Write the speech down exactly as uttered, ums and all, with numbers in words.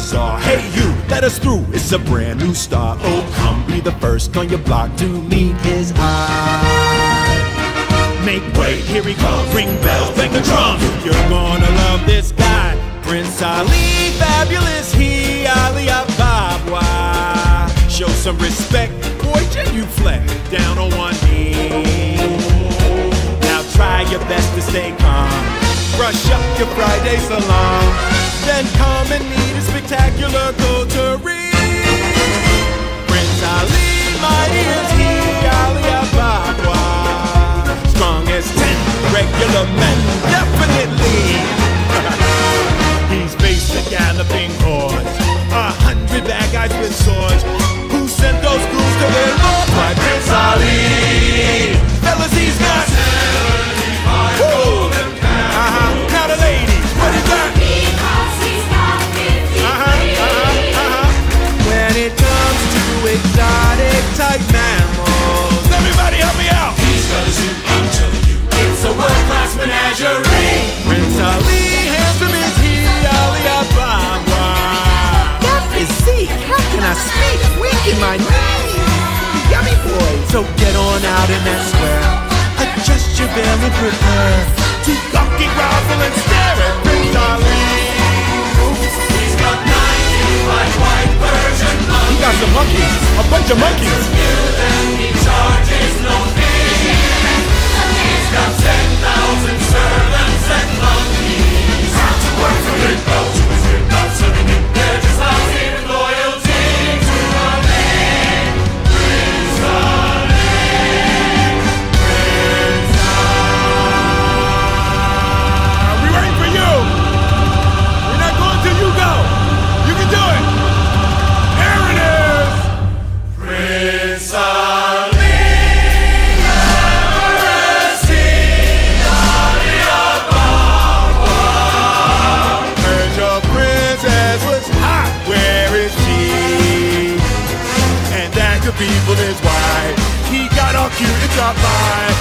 saw. Hey you, let us through, it's a brand new start. Oh, come be the first on your block to meet his eye. Make way, here he comes, ring bells, bang the drums. You're gonna love this guy, Prince Ali, fabulous he, Ali Ababa. Show some respect, boy, genuflect, down on one knee. Now try your best to stay calm, brush up your Friday salon, then come and meet a spectacular coterie. Prince Ali, mighty as he, Ali Ababa. Strong as ten regular men, definitely. He's faced the galloping hordes, a hundred bad guys with swords. Who sent those ghouls to their lord? My Prince Ali. Fellas, he's got golden crown. Uh-huh. Now the ladies, what is that? Because he's got fifty. Uh-huh, uh-huh, uh-huh. When it comes to exotic type mammals, everybody help me out. He's got a suit, I'm telling you. It's a world-class menagerie. Prince Ali, handsome is he, Ali Ababa. That is Zeke, how can I speak? Weak in my knees. Yummy boy. So get on out in that square, adjust your veil and prepare to gawky grovel and stare at Prince Ali. He's got ninety-five white Persian monkeys. He got some monkeys, a bunch of monkeys. He charges no fee. He's got ten thousand servants and monkeys. Hard to work for it, bow to his hip, not serving him. They're just lousy with loyalty to Ali. Prince Ali, Prince Ali. Are we waiting for you? We're not going till you go. You can do it. There it is. Prince Ali. People is why he got all cute and dropped by.